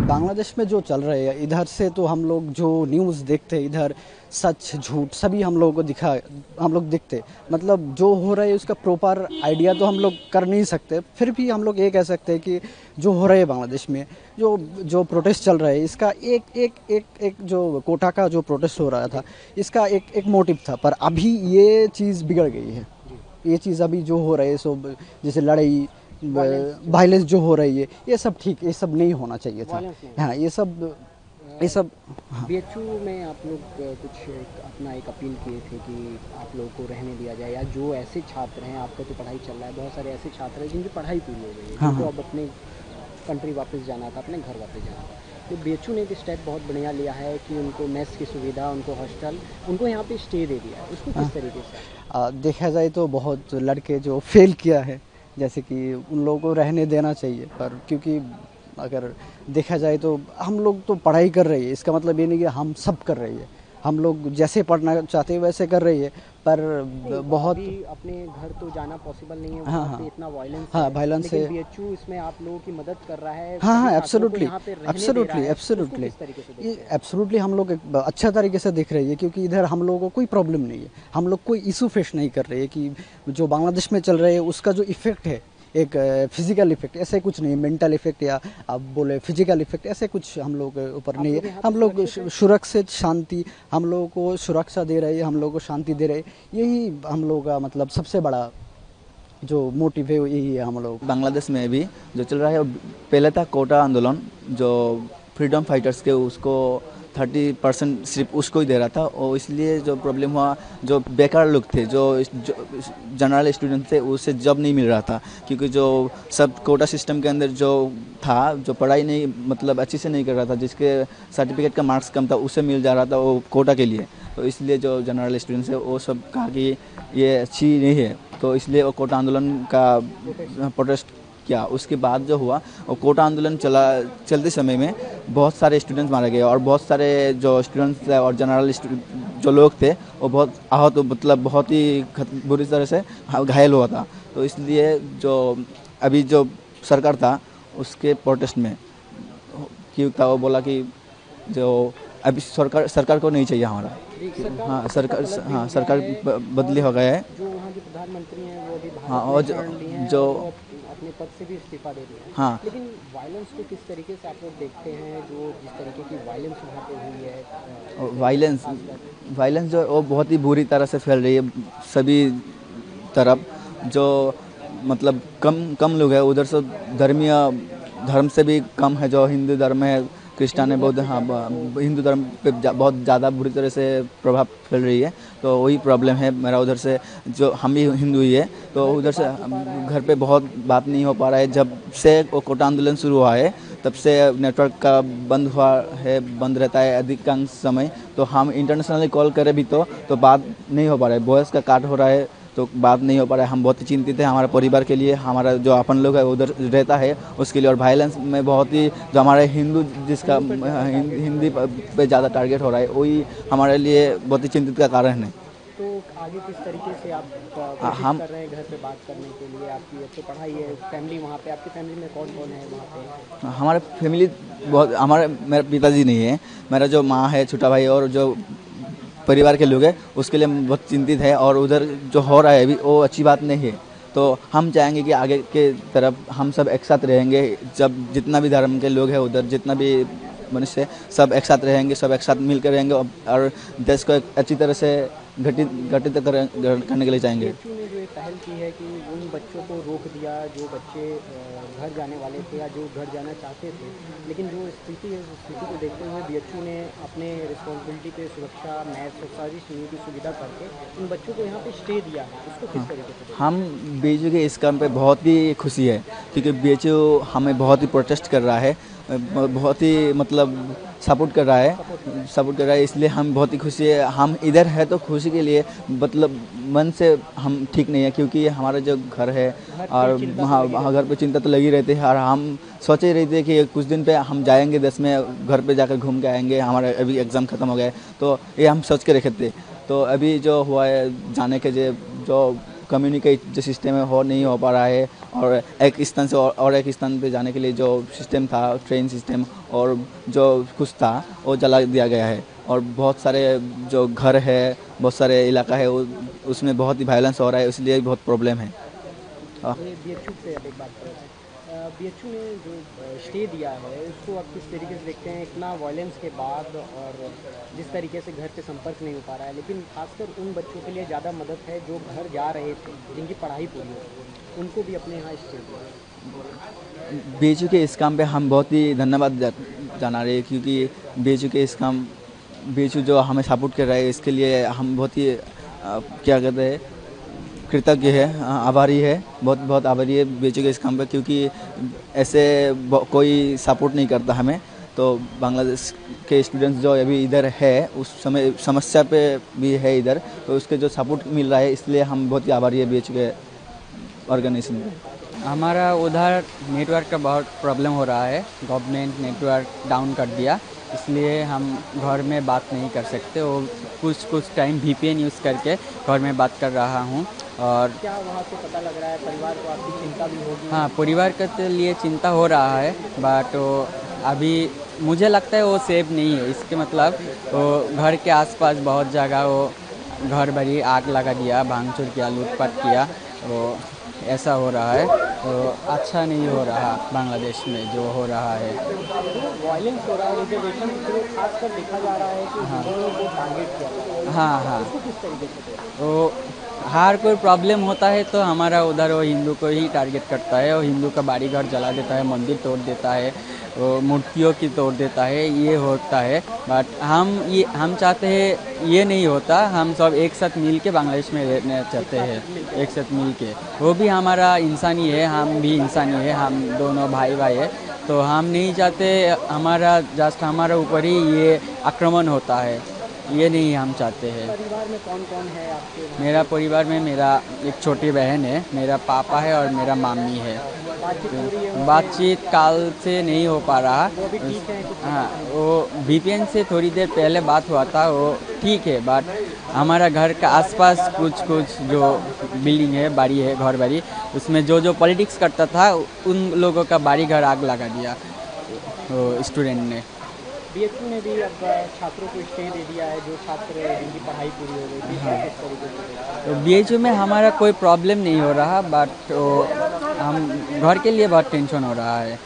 बांग्लादेश में जो चल रहे हैं इधर से तो हम लोग जो न्यूज़ देखते हैं इधर सच झूठ सभी हम लोगों को हम लोग दिखते, मतलब जो हो रहा है उसका प्रॉपर आइडिया तो हम लोग कर नहीं सकते। फिर भी हम लोग ये कह सकते हैं कि जो हो रहा है बांग्लादेश में जो जो प्रोटेस्ट चल रहा है इसका एक जो कोटा का जो प्रोटेस्ट हो रहा था इसका एक मोटिव था, पर अभी ये चीज़ बिगड़ गई है। ये चीज़ अभी जो हो रहा है सब जैसे लड़ाई वायलेंस जो हो रही है ये सब ठीक, ये सब नहीं होना चाहिए था। हाँ ये सब हाँ। बीएचयू में आप लोग कुछ अपना एक अपील किए थे कि आप लोगों को रहने दिया जाए, या जो ऐसे छात्र हैं, आपका तो पढ़ाई चल रहा है, बहुत सारे ऐसे छात्र हैं जिनकी पढ़ाई पूरी हो गई है, हाँ, जिनको हाँ। अब अपने कंट्री वापस जाना था, अपने घर वापस जाना था। तो बीएचयू ने एक स्टेप बहुत बढ़िया लिया है कि उनको मेस की सुविधा, उनको हॉस्टल, उनको यहाँ पे स्टे दे दिया है। उसको किस तरीके से देखा जाए तो बहुत लड़के जो फेल किया है जैसे कि उन लोगों को रहने देना चाहिए, पर क्योंकि अगर देखा जाए तो हम लोग तो पढ़ाई कर रही है, इसका मतलब ये नहीं कि हम सब कर रही है, हम लोग जैसे पढ़ना चाहते हैं वैसे कर रही है, पर बहुत अपने घर तो जाना पॉसिबल नहीं है, हाँ, वहाँ पे हाँ। इतना वायलेंस हाँ, है, वायलेंस लेकिन है। बीएचयू इसमें आप लोगों की मदद कर रहा है, हाँ, हाँ, सभी छात्रों को एब्सोल्युटली, यहाँ पे रहने दे रहा एब्सोल्युटली, है, उसको एब्सोल्युटली। किस तरीके से ये देखते हैं? एब्सोल्युटली हम लोग एक अच्छा तरीके से देख रही है, क्योंकि इधर हम लोगों को कोई प्रॉब्लम नहीं है, हम लोग कोई इशू फेस नहीं कर रहे हैं कि जो बांग्लादेश में चल रहे है उसका जो इफेक्ट है एक फिजिकल इफेक्ट ऐसे कुछ नहीं, मेंटल इफेक्ट या आप बोले फिजिकल इफेक्ट ऐसे कुछ हम लोग के ऊपर नहीं है। हम लोग सुरक्षित शांति, हम लोगों को सुरक्षा दे रहे हैं, हम लोगों को शांति दे रहे हैं, यही हम लोग का मतलब सबसे बड़ा जो मोटिव है यही है हम लोग। बांग्लादेश में भी जो चल रहा है पहले था कोटा आंदोलन, जो फ्रीडम फाइटर्स के उसको 30% सिर्फ उसको ही दे रहा था, और इसलिए जो प्रॉब्लम हुआ जो बेकार लोग थे, जो जनरल स्टूडेंट थे उसे जॉब नहीं मिल रहा था, क्योंकि जो सब कोटा सिस्टम के अंदर जो था जो पढ़ाई नहीं मतलब अच्छी से नहीं कर रहा था, जिसके सर्टिफिकेट का मार्क्स कम था उसे मिल जा रहा था वो कोटा के लिए, तो इसलिए जो जनरल स्टूडेंट्स है वो सब कहा कि ये अच्छी नहीं है, तो इसलिए वो कोटा आंदोलन का प्रोटेस्ट किया। उसके बाद जो हुआ वो कोटा आंदोलन चलते समय में बहुत सारे स्टूडेंट्स मारे गए, और बहुत सारे जो स्टूडेंट्स थे और जनरल जो लोग थे वो बहुत आहत, मतलब बहुत ही बुरी तरह से घायल हुआ था। तो इसलिए जो अभी जो सरकार था उसके प्रोटेस्ट में क्यों था, वो बोला कि जो अभी सरकार को नहीं चाहिए हमारा। हाँ सरकार बदली हो गया है। जो वहाँ के प्रधानमंत्री हैं वो अभी हाँ, भारत और में शरण लिए हैं, जो और वो अपने पद से भी इस्तीफा दे दिए हैं। हाँ लेकिन वायलेंस को किस तरीके से आप लोग देखते हैं, जो जिस तरीके की वायलेंस वहाँ पे हुई है? वायलेंस जो वो बहुत ही बुरी तरह से फैल रही है सभी तरफ, जो मतलब कम लोग हैं उधर से, धर्म से भी कम है, जो हिंदू धर्म है, क्रिश्चियन है, बौद्ध, हाँ हिंदू धर्म पे बहुत ज़्यादा बुरी तरह से प्रभाव फैल रही है। तो वही प्रॉब्लम है मेरा उधर से, जो हम भी हिंदू ही है, तो उधर से घर पे बहुत बात नहीं हो पा रहा है। जब से वो कोटा आंदोलन शुरू हुआ है तब से नेटवर्क का बंद हुआ है, बंद रहता है अधिकांश समय, तो हम इंटरनेशनली कॉल करें भी तो बात नहीं हो पा रहा है, वॉइस का काट हो रहा है, तो बात नहीं हो पा रहा है। हम बहुत ही चिंतित हैं हमारे परिवार के लिए, हमारा जो अपन लोग है उधर रहता है उसके लिए, और वायलेंस में बहुत ही जो हमारे हिंदू जिसका हिंदी पे ज़्यादा टारगेट हो रहा है वही हमारे लिए बहुत ही चिंतित का कारण है। तो आगे किस तरीके से आप कोशिश कर रहे हैं घर पे बात करने के लिए? आपकी अच्छी पढ़ाई है, फैमिली वहाँ पे, आपकी फैमिली में कौन कौन है वहाँ पे? हमारे फैमिली बहुत, मेरे पिताजी नहीं है, मेरा जो माँ है, छोटा भाई और जो परिवार के लोग हैं उसके लिए बहुत चिंतित है, और उधर जो हो रहा है अभी वो अच्छी बात नहीं है। तो हम चाहेंगे कि आगे के तरफ हम सब एक साथ रहेंगे, जब जितना भी धर्म के लोग हैं उधर, जितना भी मनुष्य सब एक साथ रहेंगे, सब एक साथ मिलकर रहेंगे, और देश को एक अच्छी तरह से घटित करने के लिए चाहेंगे। बीएचयू ने जो एक पहल की है कि उन बच्चों को रोक दिया जो बच्चे घर जाने वाले थे या जो घर जाना चाहते थे, लेकिन जो स्थिति है उस स्थिति को देखते हुए बीएचयू ने अपने रिस्पॉन्सिबिलिटी पे सुरक्षा, मैथ्स और सारी चीज़ों की सुविधा करके उन बच्चों को यहाँ पे स्टे दिया है। उसको किस तरीके से? हम बीएचयू के इस काम पे बहुत ही खुशी है, क्योंकि बीएचयू हमें बहुत ही प्रोटेस्ट कर रहा है, बहुत ही मतलब सपोर्ट कर रहा है, इसलिए हम बहुत ही खुशी है। हम इधर है तो खुशी के लिए, मतलब मन से हम ठीक नहीं है, क्योंकि हमारा जो घर है और हाँ घर पे चिंता तो लगी रहती है, और हम सोच ही रहे थे कि कुछ दिन पे हम जाएंगे देश में, घर पे जाकर घूम के आएंगे, हमारा अभी एग्ज़ाम ख़त्म हो गया है, तो ये हम सोच के रखे थे। तो अभी जो हुआ है जाने के जो कम्युनिकेट जो सिस्टम है वो नहीं हो पा रहा है, और एक स्थान से और एक स्थान पे जाने के लिए जो सिस्टम था ट्रेन सिस्टम और जो कुछ था वो जला दिया गया है। और बहुत सारे जो घर है, बहुत सारे इलाका है, वो उसमें बहुत ही वायलेंस हो रहा है, इसलिए बहुत प्रॉब्लम है। ये बीएचयू से अब एक बात कर रहे हैं, बीएचयू ने जो स्टे दिया है उसको आप किस तरीके से देखते हैं, इतना वायलेंस के बाद और जिस तरीके से घर से संपर्क नहीं हो पा रहा है, लेकिन खासकर उन बच्चों के लिए ज़्यादा मदद है जो घर जा रहे थे, जिनकी पढ़ाई पूरी हो, उनको भी अपने यहाँ स्टे दिया। बीएचयू के इस काम पे हम बहुत ही धन्यवाद जाना रहे हैं, क्योंकि बीएचयू के इस काम बीएचयू जो हमें सपोर्ट कर रहा है, इसके लिए हम बहुत ही क्या कहते हैं कृतज्ञ है, आभारी है, बहुत बहुत आभारी है बीएचयू के इस काम पे, क्योंकि ऐसे कोई सपोर्ट नहीं करता हमें। तो बांग्लादेश के स्टूडेंट्स जो अभी इधर है उस समय समस्या पे भी है इधर, तो उसके जो सपोर्ट मिल रहा है, इसलिए हम बहुत ही आभारी है बीएचयू के ऑर्गेनाइजेशन पे। हमारा उधर नेटवर्क का बहुत प्रॉब्लम हो रहा है, गवर्नमेंट नेटवर्क डाउन कर दिया, इसलिए हम घर में बात नहीं कर सकते। वो कुछ टाइम VPN यूज़ करके घर में बात कर रहा हूँ। और क्या वहाँ से पता लग रहा है परिवार को आपकी चिंता भी होगी? हाँ, परिवार के लिए चिंता हो रहा है, बट अभी मुझे लगता है वो सेफ नहीं है। इसके मतलब वो घर के आसपास बहुत जगह वो घर बड़ी आग लगा दिया, भांगचोर किया, लूटपाट किया, वो ऐसा हो रहा है। तो अच्छा नहीं हो रहा बांग्लादेश में जो हो रहा है। वायलेंस हो रहा है, रिजर्वेशन को खासकर देखा जा रहा है कि हिंदुओं को टारगेट किया जा रहा है। हाँ, उसको किस तरीके से? वो हर कोई प्रॉब्लम होता है तो हमारा उधर वो हिंदू को ही टारगेट करता है। वो हिंदू का बाड़ी घर जला देता है, मंदिर तोड़ देता है, वो मूर्तियों की तोड़ देता है, ये होता है। बट हम चाहते हैं ये नहीं होता। हम सब एक साथ मिल के बांग्लादेश में रहना चाहते हैं, एक साथ मिल के। वो भी हमारा इंसानी है, हम भी इंसानी है, हम दोनों भाई है। तो हम नहीं चाहते हमारा ऊपर ही ये आक्रमण होता है, ये नहीं हम चाहते हैं। परिवार में कौन कौन है आपके? मेरा परिवार में मेरा एक छोटी बहन है, मेरा पापा है और मेरा मामी है। बातचीत हो रही है? बातचीत काल से नहीं हो पा रहा। वो भी ठीक है? हाँ, वो VPN से थोड़ी देर पहले बात हुआ था, वो ठीक है। बट हमारा घर का आसपास कुछ जो बिल्डिंग है, बाड़ी है, घर बाड़ी, उसमें जो पॉलिटिक्स करता था उन लोगों का बाड़ी घर आग लगा दिया वो स्टूडेंट ने। बीएचयू ने भी अब छात्रों को स्टे दे दिया है, जो छात्र जिनकी पढ़ाई पूरी हो गई थी। किस तरीके से? तो BHU में हमारा कोई प्रॉब्लम नहीं हो रहा, बट हम घर के लिए बहुत टेंशन हो रहा है।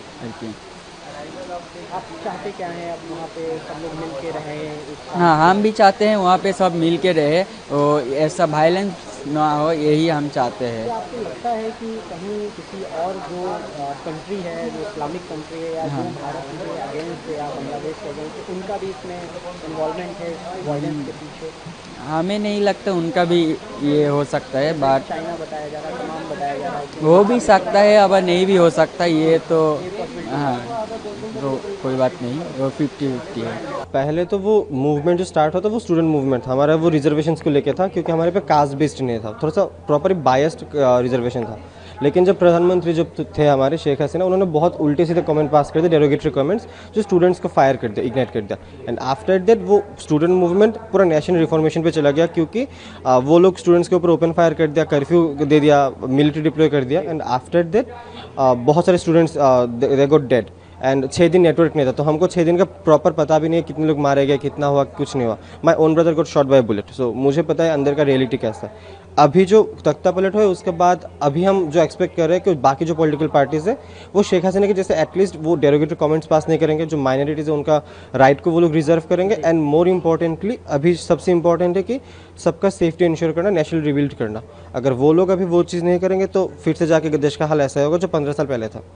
आप चाहते क्या हैं अब वहाँ पे सब लोग मिल के रहें? हाँ, हम भी चाहते हैं वहाँ पे सब मिल के रहे, ऐसा वायलेंस ना हो, यही हम चाहते हैं। क्या आपको लगता है कि कहीं किसी और जो कंट्री है, जो इस्लामिक कंट्री है, या जो भारत के अगेंस्ट या बांग्लादेश के अगेंस्ट, उनका भी इसमें इन्वॉल्वमेंट है वायलेंस के पीछे? हमें नहीं लगता उनका भी ये हो सकता है, बट चाइना बताया जा रहा है, तमाम बताया जा रहा है। हो भी सकता है, अब नहीं भी हो सकता, ये तो हाँ, तो कोई बात नहीं, वो 50-50 है। पहले तो वो मूवमेंट जो स्टार्ट होता वो स्टूडेंट मूवमेंट था हमारा, वो रिजर्वेशंस को लेके था, क्योंकि हमारे पे कास्ट बेस्ड नहीं था, थोड़ा सा प्रॉपर बायस्ड रिजर्वेशन था। लेकिन जब प्रधानमंत्री जो थे हमारे शेख हसीना, उन्होंने बहुत उल्टे सीधे कमेंट पास कर दिए, डेरोगेटरी कमेंट्स, जो स्टूडेंट्स को फायर कर दिया, इग्नाइट कर दिया। एंड आफ्टर दैट वो स्टूडेंट मूवमेंट पूरा नेशनल रिफॉर्मेशन पे चला गया, क्योंकि वो लोग स्टूडेंट्स के ऊपर ओपन फायर कर दिया, कर्फ्यू दे दिया, मिलिट्री डिप्लॉय कर दिया। एंड आफ्टर दैट बहुत सारे students they got dead. And 6 दिन नेटवर्क नहीं था, तो हमको 6 दिन का प्रॉपर पता भी नहीं है कितने लोग मारे गए, कितना हुआ, कुछ नहीं हुआ। My own brother got shot by bullet, so मुझे पता है अंदर का रियलिटी कैसा है। अभी जो तख्ता पलट हुआ है उसके बाद अभी हम जो एक्सपेक्ट कर रहे हैं कि बाकी जो पॉलिटिकल पार्टीज़ है वो शेख हसीना के जैसे एटलीस्ट वो डेरोगेटरी कमेंट्स पास नहीं करेंगे, जो माइनॉरिटीज़ है उनका राइट को वो लोग रिजर्व करेंगे। एंड मोर इम्पॉर्टेंटली अभी सबसे इंपॉर्टेंट है कि सबका सेफ्टी इंश्योर करना, नेशनल रिबिल्ड करना। अगर वो लोग अभी वो चीज़ नहीं करेंगे तो फिर से जाके देश का हाल ऐसा होगा जो 15 साल पहले था।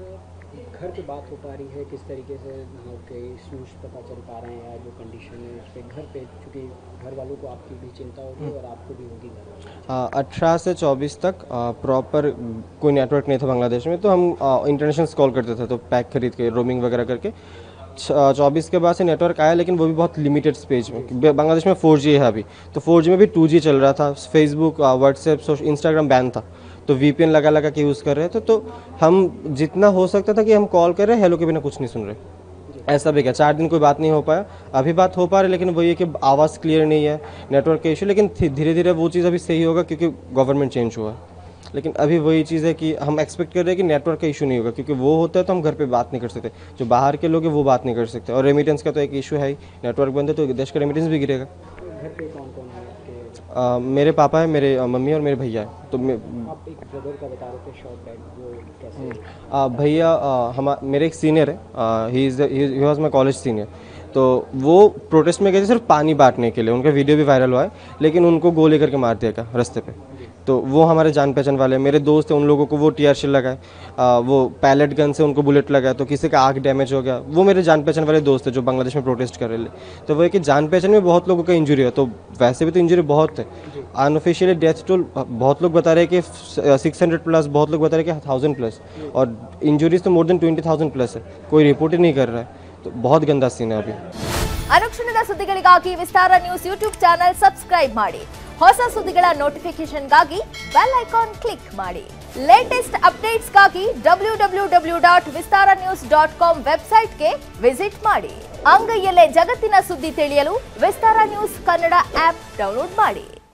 घर पे बात हो पा रही है, किस तरीके से वहाँ के इश्यूज पता चल पा रहे हैं, या जो कंडीशन है उस पर घर पे, चूँकि घर वालों को आपकी भी चिंता होगी और आपको भी होगी घर। 18 से 24 तक प्रॉपर कोई नेटवर्क नहीं था बांग्लादेश में, तो हम इंटरनेशनल कॉल करते थे, तो पैक खरीद के रोमिंग वगैरह करके। 24 के बाद से नेटवर्क आया, लेकिन वो भी बहुत लिमिटेड स्पेस में। बांग्लादेश में 4G है अभी, तो 4G में भी 2G चल रहा था। फेसबुक, व्हाट्सएप, इंस्टाग्राम बैन था, तो VPN लगा के यूज़ कर रहे थे। तो हम जितना हो सकता था कि हम कॉल कर रहे हैं, हेलो के बिना कुछ नहीं सुन रहे, ऐसा भी क्या 4 दिन कोई बात नहीं हो पाया। अभी बात हो पा रही, लेकिन वही है कि आवाज़ क्लियर नहीं है, नेटवर्क का इशू। लेकिन धीरे धीरे वो चीज़ अभी सही होगा, क्योंकि गवर्नमेंट चेंज हुआ है। लेकिन अभी वही चीज़ है कि हम एक्सपेक्ट कर रहे हैं कि नेटवर्क का इशू नहीं होगा, क्योंकि वो होता है तो हम घर पे बात नहीं कर सकते, जो बाहर के लोग हैं वो बात नहीं कर सकते, और रेमिटेंस का तो एक इशू है ही, नेटवर्क बंद है तो देश का रेमिटेंस भी गिरेगा। घर पे कौन कौन है आपके? मेरे पापा है, मेरे मम्मी और मेरे भैया है। तो आप एक ब्रदर का बता रहे थे शॉर्ट डेड, वो कैसे? भैया हम मेरे एक सीनियर है, he was my college senior. तो वो प्रोटेस्ट में गए थे सिर्फ पानी बांटने के लिए, उनका वीडियो भी वायरल हुआ है, लेकिन उनको गोली करके मार दिया गया रास्ते पे। तो वो हमारे जान पहचान वाले मेरे दोस्त हैं, उन लोगों को वो टीयर शेल लगाए, वो पैलेट गन से उनको बुलेट लगाया, तो किसी का आँख डैमेज हो गया। वो मेरे जान पहचान वाले दोस्त हैं जो बांग्लादेश में प्रोटेस्ट कर रहे थे। तो वो है कि जान पहचान में बहुत लोगों का इंजरी हुआ, तो वैसे भी तो इंजरी बहुत है। अनऑफिशियली डेथ टोल बहुत लोग बता रहे हैं कि 600 प्लस, बहुत लोग बता रहे हैं कि 1000 प्लस, और इंजरीज तो मोर देन 20,000 प्लस है, कोई रिपोर्ट ही नहीं कर रहा है। तो बहुत गंदा सीन है अभी। ಅನುಕ್ಷಣದ ಸುದ್ದಿಗಳಿಗಾಗಿ Vistara news YouTube channel subscribe ಮಾಡಿ. ಹೊಸ ಸುದ್ದಿಗಳ ನೋಟಿಫಿಕೇಶನ್ಗಾಗಿ ಬೆಲ್ ಐಕಾನ್ ಕ್ಲಿಕ್ ಮಾಡಿ. ಲೇಟೆಸ್ಟ್ ಅಪ್ಡೇಟ್ಸ್ಗಾಗಿ www.vistaranews.com ವೆಬ್ಸೈಟ್ಗೆ ವಿಸಿಟ್ ಮಾಡಿ. ಅಂಗೈಯಲ್ಲೇ ಜಗತ್ತಿನ ಸುದ್ದಿ ತಿಳಿಯಲು Vistara news Kannada app download ಮಾಡಿ.